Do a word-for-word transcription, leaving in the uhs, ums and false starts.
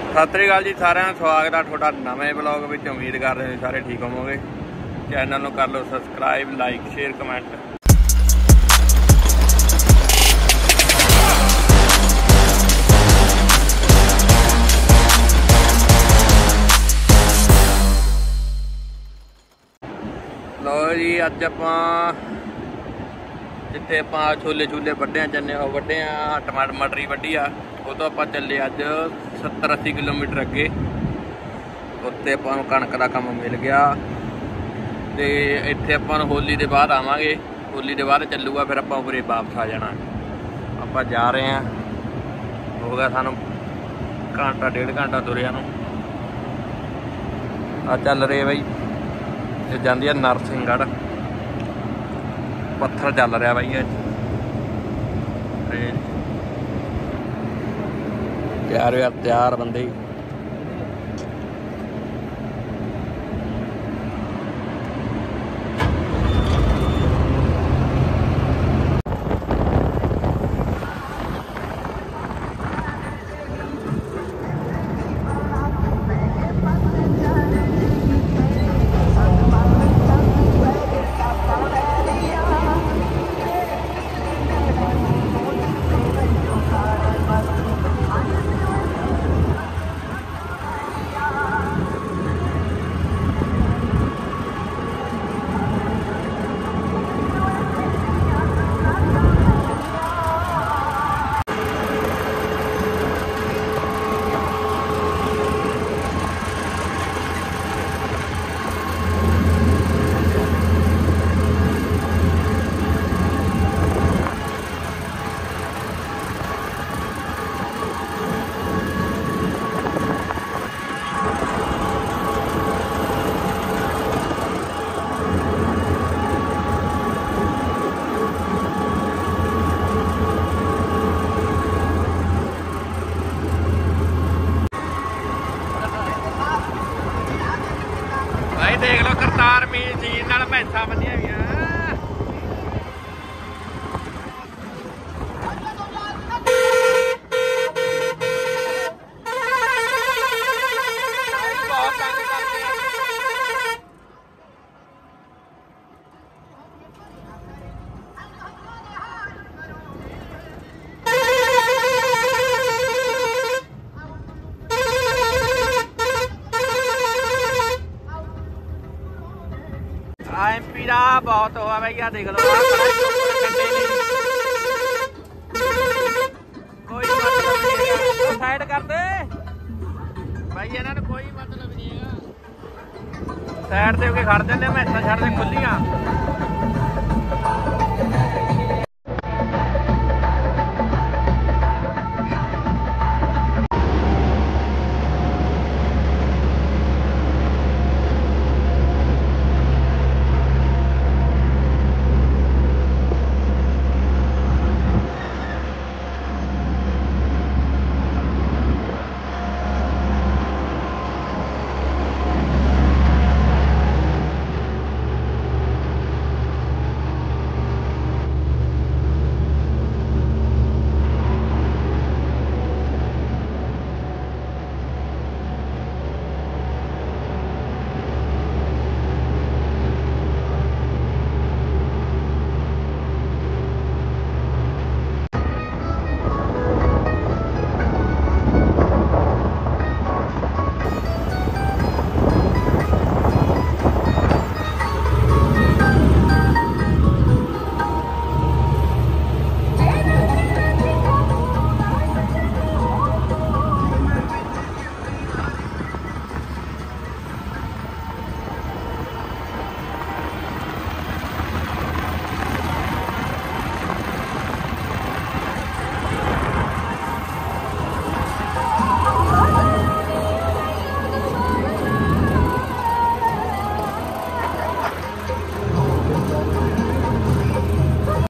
सत श्री अकाल जी सारिਆਂ ਨੂੰ स्वागत है ਤੁਹਾਡਾ नवे ब्लॉग में। उम्मीद कर रहे हैं सारे ठीक होवोगे। चैनल ਨੂੰ कर लो सबसक्राइब, लाइक, शेयर, कमेंट। लो जी अज आपां जिथे आपां छोले छूले वड्डे चने वड्डे टमाटर मटरी वड्डी आ वो तो आप चले अज सत्तर अस्सी किलोमीटर अगे। उत्ते आपां नूं कणक दा काम मिल गया ते इत्थे आपां होली दे बाद आवांगे। होली दे बाद चलूगा फिर आपां उरे वापस आ जाना। आपां जा रहे हैं, हो गया सानूं घंटा डेढ़ घंटा तुरिया नूं। आ चल रहे बई जाती है नरसिंहगढ़, पत्थर चल रहा बई अज तैयार यार तैयार बंदे। देख लो करतार मीर जी नाल भैंसा बंधिया हुई एम पी का बहुत हुआ भैया। देख लो कोई मतलब नहीं है, साइड कर दे भाई, इन्हों ने कोई मतलब नहीं है। साइड से होके खड़ देने, भैंसा छड़ दे खुलियां।